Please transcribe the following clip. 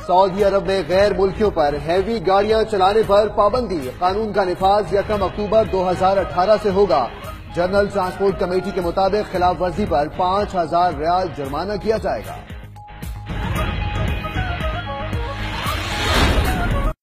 Saudi अरब में गैर मुल्कियों पर हैवी गाड़ियां चलाने पर पाबंदी। कानून का निफाज 1 अक्टूबर 2018 से होगा। जनरल ट्रांसपोर्ट कमेटी के मुताबिक खिलाफ वर्जी पर 5,000 रियाल जुर्माना किया जाएगा।